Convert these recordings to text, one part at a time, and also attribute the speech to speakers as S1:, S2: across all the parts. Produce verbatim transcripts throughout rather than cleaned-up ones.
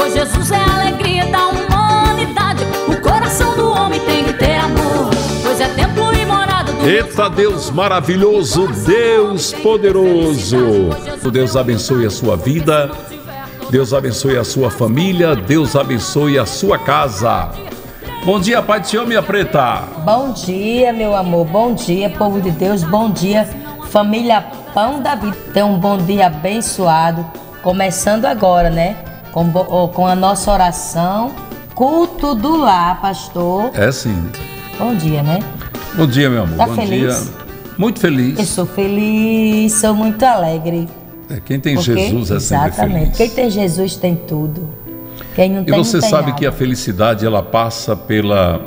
S1: pois Jesus é a alegria da humanidade. O coração do homem tem que ter amor, pois é templo e morada do
S2: Eita Deus maravilhoso, Deus poderoso. Deus abençoe a sua vida, Deus abençoe a sua família, Deus abençoe a sua casa. Bom dia, Pai do Senhor, minha preta.
S3: Bom dia, meu amor, bom dia, povo de Deus, bom dia, família Pão da Vida. Tenha um bom dia abençoado, começando agora, né? Com, com a nossa oração, culto do lar, pastor.
S2: É sim.
S3: Bom dia, né?
S2: Bom dia, meu amor.
S3: Tá
S2: bom
S3: feliz?
S2: dia. Muito feliz.
S3: Eu sou feliz, sou muito alegre.
S2: É, quem tem
S3: Porque,
S2: Jesus é sempre
S3: exatamente,
S2: feliz.
S3: quem tem Jesus tem tudo. Quem não
S2: E
S3: tem,
S2: você
S3: não tem
S2: sabe
S3: nada.
S2: que a felicidade ela passa pela,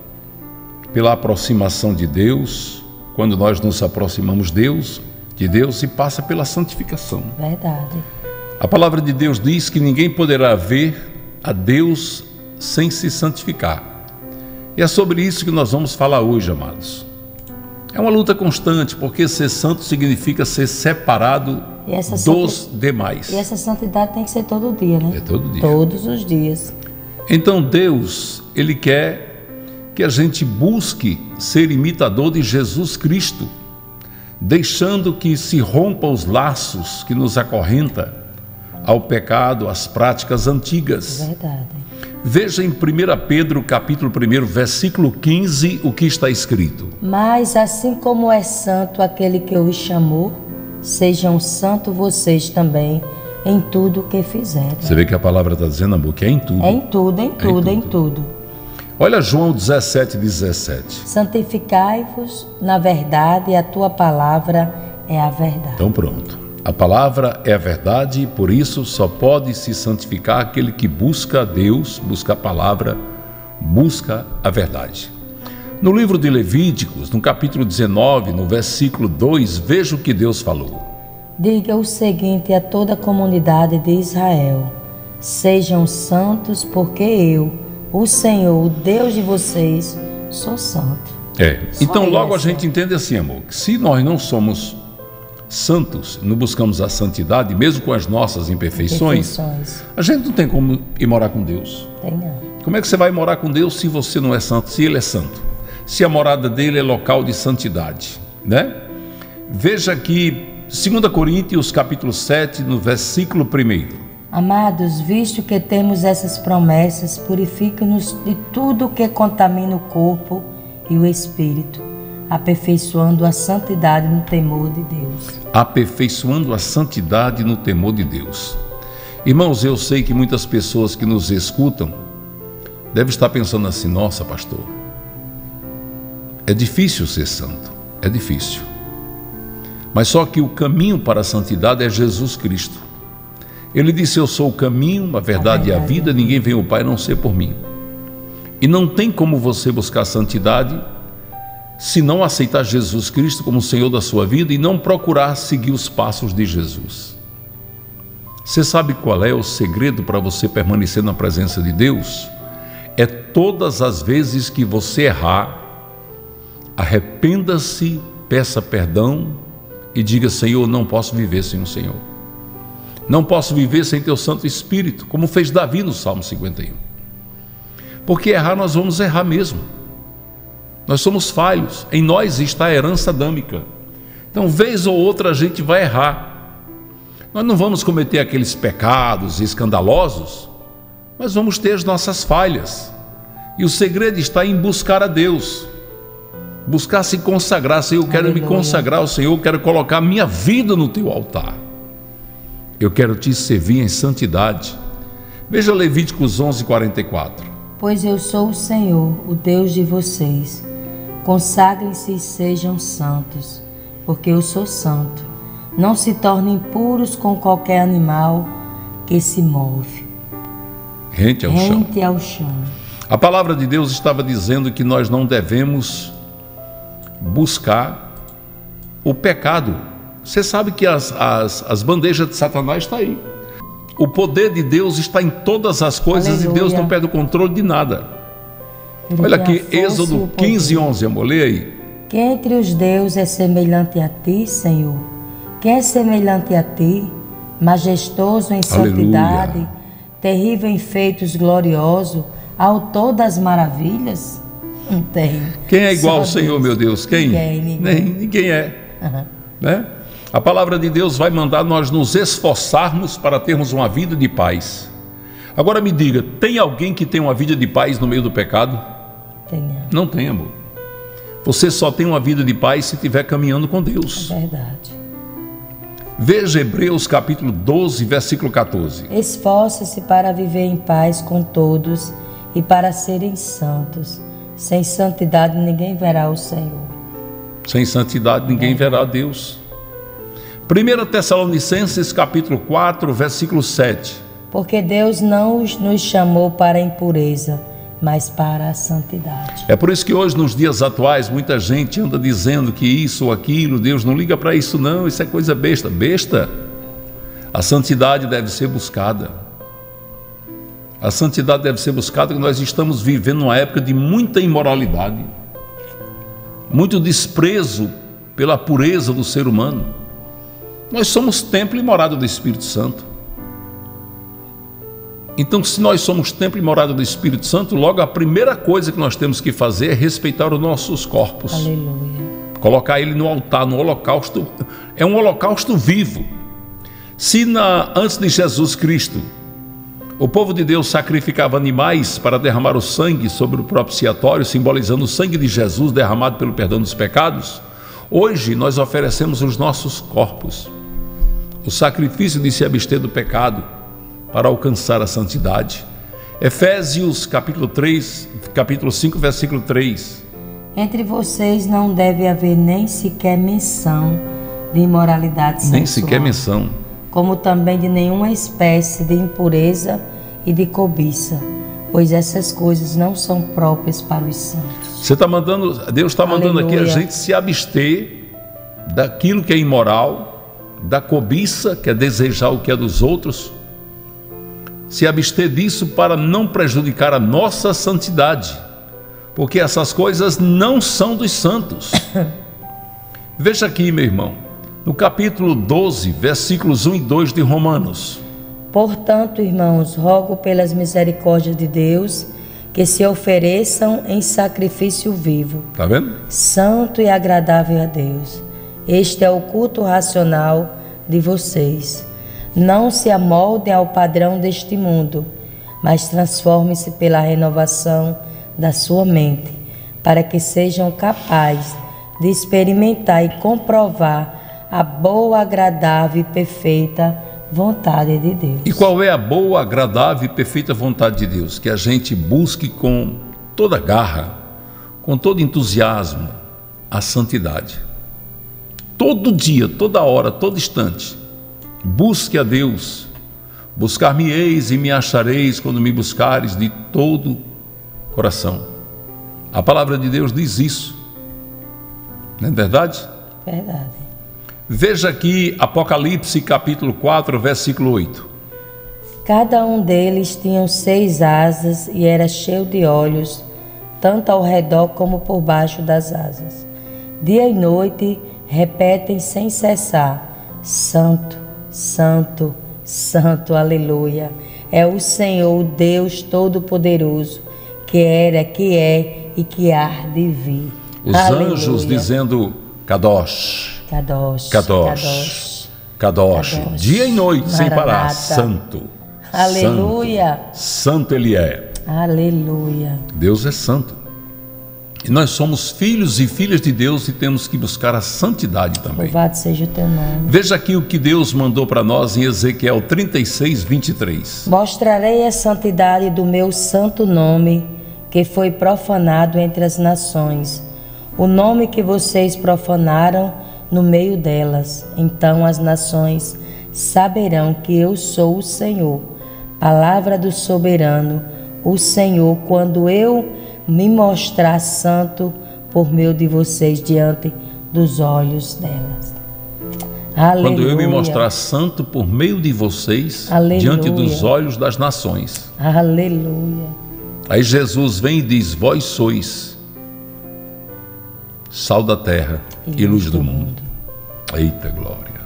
S2: pela aproximação de Deus, quando nós nos aproximamos Deus, de Deus, e passa pela santificação.
S3: Verdade.
S2: A palavra de Deus diz que ninguém poderá ver a Deus sem se santificar. E é sobre isso que nós vamos falar hoje, amados. É uma luta constante, porque ser santo significa ser separado
S3: E essa
S2: dos
S3: santi-
S2: demais.
S3: E essa santidade tem que ser todo dia, né?
S2: É todo dia.
S3: Todos os dias.
S2: Então Deus, Ele quer que a gente busque ser imitador de Jesus Cristo, deixando que se rompa os laços que nos acorrenta ao pecado, às práticas antigas.
S3: Verdade.
S2: Veja em primeira Pedro, capítulo um, versículo quinze, o que está escrito.
S3: Mas assim como é santo aquele que os chamou, sejam santos vocês também em tudo o que fizerem.
S2: Você vê que a palavra está dizendo, amor, que é em tudo.
S3: É em tudo, em tudo, em tudo.
S2: Olha João dezessete, dezessete.
S3: Santificai-vos na verdade, e a tua palavra é a verdade.
S2: Então pronto. A palavra é a verdade, e por isso só pode se santificar aquele que busca a Deus, busca a palavra, busca a verdade. No livro de Levíticos, no capítulo dezenove, no versículo dois, veja o que Deus falou.
S3: Diga o seguinte a toda a comunidade de Israel: sejam santos, porque eu, o Senhor, o Deus de vocês, sou santo.
S2: É. Então logo a
S3: essa.
S2: gente entende assim, amor, que se nós não somos santos, não buscamos a santidade, mesmo com as nossas imperfeições,
S3: Imperfeições.
S2: a gente não tem como ir morar com Deus.
S3: Tem não.
S2: Como é que você vai morar com Deus se você não é santo, se Ele é santo? Se a morada dele é local de santidade, né? Veja aqui, segunda Coríntios, capítulo sete, no versículo primeiro.
S3: Amados, visto que temos essas promessas, purifique-nos de tudo que contamina o corpo e o espírito, aperfeiçoando a santidade no temor de Deus.
S2: Aperfeiçoando a santidade no temor de Deus. Irmãos, eu sei que muitas pessoas que nos escutam devem estar pensando assim: nossa, pastor, é difícil ser santo, é difícil. Mas só que o caminho para a santidade é Jesus Cristo. Ele disse: eu sou o caminho, a verdade e a vida, ninguém vem ao Pai a não ser por mim. E não tem como você buscar a santidade se não aceitar Jesus Cristo como Senhor da sua vida e não procurar seguir os passos de Jesus. Você sabe qual é o segredo para você permanecer na presença de Deus? É todas as vezes que você errar, arrependa-se, peça perdão e diga: Senhor, não posso viver sem o Senhor. Não posso viver sem teu Santo Espírito, como fez Davi no Salmo cinquenta e um. Porque errar, nós vamos errar mesmo. Nós somos falhos, em nós está a herança adâmica. Então, vez ou outra a gente vai errar. Nós não vamos cometer aqueles pecados escandalosos, mas vamos ter as nossas falhas. E o segredo está em buscar a Deus. Buscar se consagrar. Senhor, eu quero
S3: Aleluia.
S2: me consagrar ao Senhor, eu quero colocar minha vida no teu altar. Eu quero te servir em santidade. Veja Levíticos onze, quarenta e quatro.
S3: Pois eu sou o Senhor, o Deus de vocês. Consagrem-se e sejam santos, porque eu sou santo. Não se tornem puros com qualquer animal que se move.
S2: Rente ao chão.
S3: Rente ao chão.
S2: A palavra de Deus estava dizendo que nós não devemos buscar o pecado. Você sabe que as, as, as bandejas de Satanás estão aí. O poder de Deus está em todas as coisas. Aleluia. E Deus não perde o controle de nada.
S3: Ele
S2: Olha aqui, Êxodo quinze, onze, amor, lê aí.
S3: Quem entre os deuses é semelhante a ti, Senhor? Quem é semelhante a ti, majestoso em santidade, terrível em feitos glorioso, autor das maravilhas? Não tem.
S2: Quem é igual
S3: Só
S2: ao Senhor,
S3: Deus.
S2: meu Deus? Quem?
S3: Ninguém, ninguém.
S2: Nem, ninguém é.
S3: Uhum.
S2: Né? A palavra de Deus vai mandar nós nos esforçarmos para termos uma vida de paz. Agora me diga, tem alguém que tem uma vida de paz no meio do pecado?
S3: Tenha.
S2: Não tem, amor. Você só tem uma vida de paz se estiver caminhando com Deus.
S3: É verdade.
S2: Veja Hebreus capítulo doze, versículo quatorze.
S3: Esforce-se para viver em paz com todos e para serem santos. Sem santidade ninguém verá o Senhor.
S2: Sem santidade ninguém verá Deus. primeira Tessalonicenses capítulo quatro, versículo sete.
S3: Porque Deus não nos chamou para a impureza, mas para a santidade.
S2: É por isso que hoje, nos dias atuais, muita gente anda dizendo que isso ou aquilo, Deus não liga para isso não, isso é coisa besta. Besta? A santidade deve ser buscada. A santidade deve ser buscada, porque nós estamos vivendo uma época de muita imoralidade, muito desprezo pela pureza do ser humano. Nós somos templo e morada do Espírito Santo. Então, se nós somos templo e morada do Espírito Santo, logo a primeira coisa que nós temos que fazer é respeitar os nossos corpos.
S3: Aleluia.
S2: Colocar ele no altar, no holocausto. É um holocausto vivo. Se na, antes de Jesus Cristo, o povo de Deus sacrificava animais para derramar o sangue sobre o propiciatório, simbolizando o sangue de Jesus derramado pelo perdão dos pecados, hoje nós oferecemos os nossos corpos, o sacrifício de se abster do pecado, para alcançar a santidade. Efésios capítulo três, capítulo cinco, versículo três.
S3: Entre vocês não deve haver nem sequer menção de imoralidade sexual.
S2: Nem sequer menção.
S3: Como também de nenhuma espécie de impureza e de cobiça, pois essas coisas não são próprias para os santos.
S2: Você está mandando, Deus está mandando aqui a gente se abster daquilo que é imoral, da cobiça, que é desejar o que é dos outros, se abster disso para não prejudicar a nossa santidade, porque essas coisas não são dos santos. Veja aqui, meu irmão, no capítulo doze, versículos um e dois de Romanos.
S3: Portanto, irmãos, rogo pelas misericórdias de Deus que se ofereçam em sacrifício vivo,
S2: Tá vendo?
S3: santo e agradável a Deus. Este é o culto racional de vocês. Não se amoldem ao padrão deste mundo, mas transformem-se pela renovação da sua mente, para que sejam capazes de experimentar e comprovar a boa, agradável e perfeita vontade de Deus.
S2: E qual é a boa, agradável e perfeita vontade de Deus? Que a gente busque com toda garra, com todo entusiasmo, a santidade. Todo dia, toda hora, todo instante. Busque a Deus. Buscar-me-eis e me achareis quando me buscares de todo coração. A palavra de Deus diz isso. Não é verdade?
S3: Verdade.
S2: Veja aqui Apocalipse capítulo quatro, versículo oito.
S3: Cada um deles tinha seis asas e era cheio de olhos, tanto ao redor como por baixo das asas. Dia e noite repetem sem cessar: Santo, Santo, Santo, aleluia. É o Senhor, Deus Todo-Poderoso, que era, que é e que há de vir.
S2: Os
S3: aleluia.
S2: Anjos dizendo Kadosh,
S3: Kadosh,
S2: Kadosh, Kadosh,
S3: Kadosh.
S2: dia e noite sem parar.
S3: Maranata.
S2: Santo,
S3: Aleluia.
S2: Santo, Santo Ele é.
S3: Aleluia.
S2: Deus é santo. E nós somos filhos e filhas de Deus e temos que buscar a santidade também.
S3: Louvado seja o teu nome.
S2: Veja aqui o que Deus mandou para nós em Ezequiel trinta e seis, vinte e três.
S3: Mostrarei a santidade do meu santo nome, que foi profanado entre as nações, o nome que vocês profanaram no meio delas. Então as nações saberão que eu sou o Senhor, palavra do soberano, o Senhor, quando eu me mostrar santo por meio de vocês diante dos olhos delas. Aleluia.
S2: Quando eu me mostrar santo por meio de vocês,
S3: Aleluia.
S2: diante dos olhos das nações.
S3: Aleluia.
S2: Aí Jesus vem e diz: vós sois sal da terra e, e luz do mundo. mundo. Eita glória.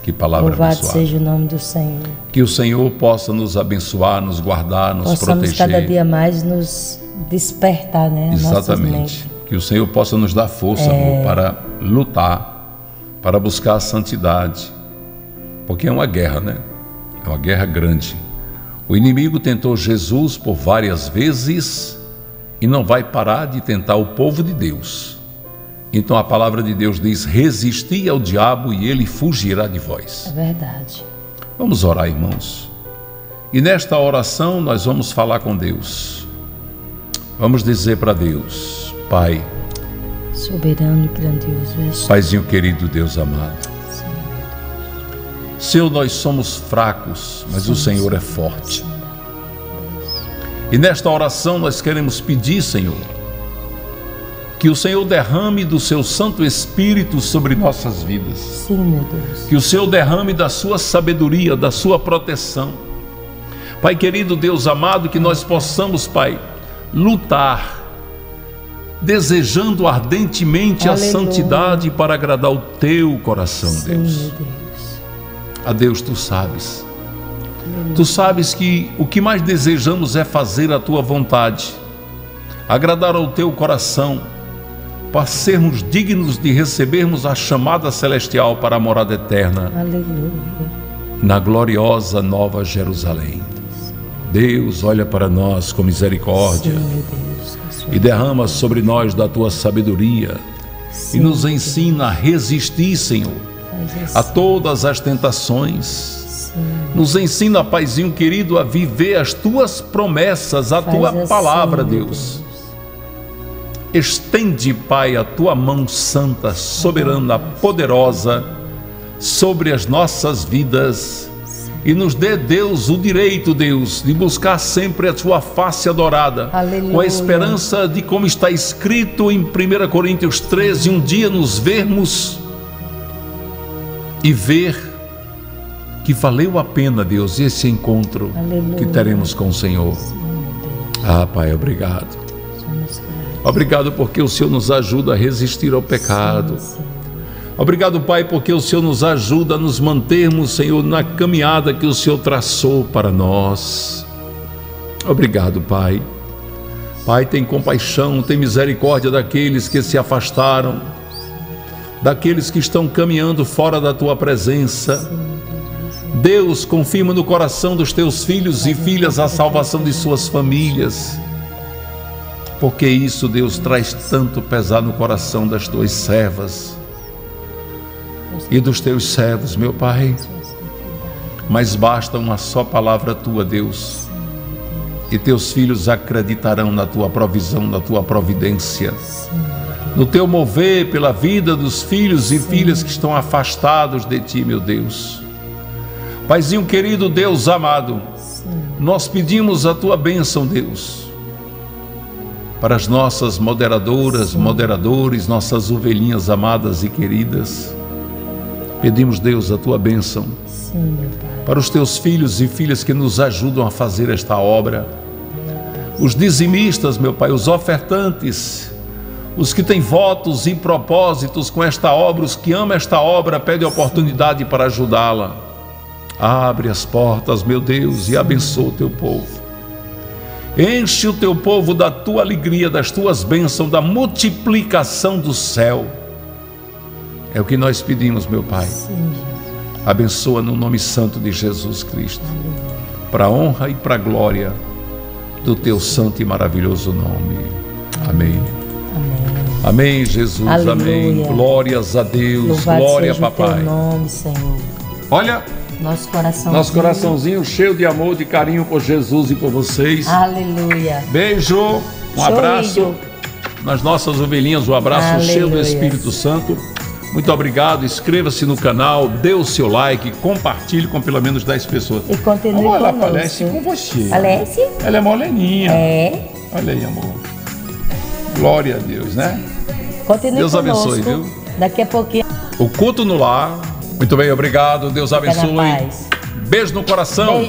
S2: Que palavra
S3: Louvado
S2: abençoada.
S3: seja o nome do Senhor.
S2: Que o Senhor possa nos abençoar, nos guardar, nos
S3: Possamos
S2: proteger.
S3: cada dia mais nos despertar, né?
S2: Exatamente. Que o Senhor possa nos dar força, é... amor, para lutar, para buscar a santidade. Porque é uma guerra, né? É uma guerra grande. O inimigo tentou Jesus por várias vezes e não vai parar de tentar o povo de Deus. Então a palavra de Deus diz: resisti ao diabo e ele fugirá de vós.
S3: É verdade.
S2: Vamos orar, irmãos. E nesta oração nós vamos falar com Deus. Vamos dizer para Deus: Pai,
S3: soberano e grandioso,
S2: Paizinho querido, Deus amado, Senhor, nós somos fracos, mas o Senhor é forte. E nesta oração nós queremos pedir, Senhor, que o Senhor derrame do seu Santo Espírito sobre nossas vidas.
S3: Sim, meu Deus.
S2: Que o Senhor derrame da sua sabedoria, da sua proteção. Pai querido, Deus amado, que nós possamos, Pai, lutar, desejando ardentemente Aleluia. A santidade para agradar o teu coração,
S3: Sim,
S2: Deus.
S3: Meu Deus.
S2: A Deus, tu sabes.
S3: Aleluia.
S2: Tu sabes que o que mais desejamos é fazer a tua vontade, agradar ao teu coração, para sermos dignos de recebermos a chamada celestial para a morada eterna.
S3: Aleluia.
S2: Na gloriosa Nova Jerusalém. Deus, olha para nós com misericórdia.
S3: Sim, meu Deus,
S2: e derrama sobre nós da tua sabedoria. Sim, e nos ensina a resistir, Senhor, a todas as tentações. Sim. Nos ensina, Paizinho querido, a viver as tuas promessas, a Faz tua assim, palavra, Deus. Deus. Estende, Pai, a tua mão santa, soberana, poderosa sobre as nossas vidas e nos dê, Deus, o direito, Deus, de buscar sempre a tua face adorada. Aleluia. Com a esperança de, como está escrito em primeira Coríntios treze, um dia nos vermos e ver que valeu a pena, Deus, esse encontro Aleluia. Que teremos com o Senhor. Sim, ah, Pai, obrigado. Obrigado porque o Senhor nos ajuda a resistir ao pecado. Sim, sim. Obrigado, Pai, porque o Senhor nos ajuda a nos mantermos, Senhor, na caminhada que o Senhor traçou para nós. Obrigado, Pai. Pai, tem compaixão, tem misericórdia daqueles que se afastaram, daqueles que estão caminhando fora da Tua presença. Deus, confirma no coração dos Teus filhos e filhas a salvação de suas famílias. Porque isso, Deus, traz tanto pesar no coração das Tuas servas e dos Teus servos, meu Pai. Mas basta uma só palavra Tua, Deus, e Teus filhos acreditarão na Tua provisão, na Tua providência, no Teu mover pela vida dos filhos e filhas que estão afastados de Ti, meu Deus. Paizinho querido, Deus amado, nós pedimos a Tua bênção, Deus, para as nossas moderadoras, Sim. moderadores, nossas ovelhinhas amadas e queridas. Pedimos, Deus, a Tua bênção. Sim, meu Pai. Para os Teus filhos e filhas que nos ajudam a fazer esta obra. Os dizimistas, meu Pai, os ofertantes, os que têm votos e propósitos com esta obra, os que amam esta obra, pedem oportunidade para ajudá-la. Abre as portas, meu Deus, e abençoa o Teu povo. Enche o Teu povo da Tua alegria, das Tuas bênçãos, da multiplicação do céu. É o que nós pedimos, meu Pai. Sim, abençoa no nome santo de Jesus Cristo. Para a honra e para a glória do Teu santo e maravilhoso nome. Amém. Amém, Amém Jesus. Aleluia. Amém. Glórias a Deus.
S3: Louvado
S2: Glória,
S3: seja
S2: Papai.
S3: O Teu nome, Senhor.
S2: Olha...
S3: Nosso coraçãozinho.
S2: Nosso coraçãozinho cheio de amor, de carinho por Jesus e por vocês.
S3: Aleluia.
S2: Beijo, um Show abraço ido. Nas nossas ovelhinhas, um abraço Aleluia. Cheio do Espírito Santo. Muito obrigado, inscreva-se no canal, dê o seu like, compartilhe com pelo menos dez pessoas.
S3: E continue
S2: Olha, ela
S3: conosco.
S2: Aparece com você.
S3: Aparece?
S2: Ela é moreninha.
S3: É.
S2: Olha aí, amor. Glória a Deus, né?
S3: Continue
S2: Deus
S3: conosco.
S2: abençoe, viu?
S3: Daqui a pouquinho.
S2: O culto no lar. Muito bem, obrigado. Deus abençoe. Beijo no coração. Beijo.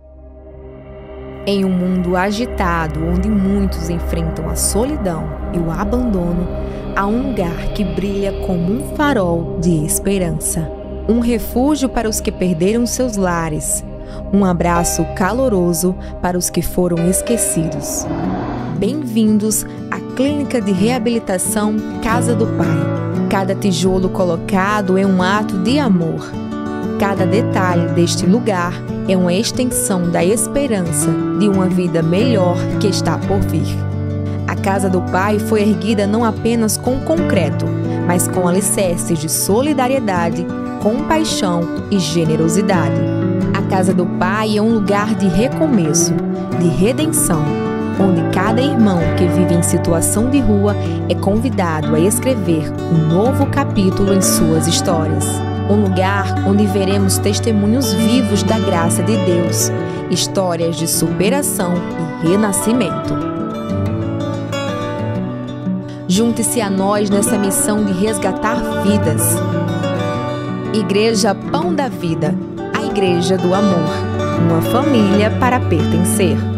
S4: Em um mundo agitado, onde muitos enfrentam a solidão e o abandono, há um lugar que brilha como um farol de esperança. um refúgio para os que perderam seus lares, um abraço caloroso para os que foram esquecidos. Bem-vindos à Clínica de Reabilitação Casa do Pai. Cada tijolo colocado é um ato de amor. Cada detalhe deste lugar é uma extensão da esperança de uma vida melhor que está por vir. A Casa do Pai foi erguida não apenas com concreto, mas com alicerces de solidariedade, compaixão e generosidade. A Casa do Pai é um lugar de recomeço, de redenção, onde cada irmão que vive em situação de rua é convidado a escrever um novo capítulo em suas histórias. Um lugar onde veremos testemunhos vivos da graça de Deus, histórias de superação e renascimento. Junte-se a nós nessa missão de resgatar vidas. Igreja Pão da Vida, a Igreja do Amor, uma família para pertencer.